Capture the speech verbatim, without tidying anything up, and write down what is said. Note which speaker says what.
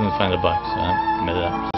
Speaker 1: couldn't find a box, så han med det.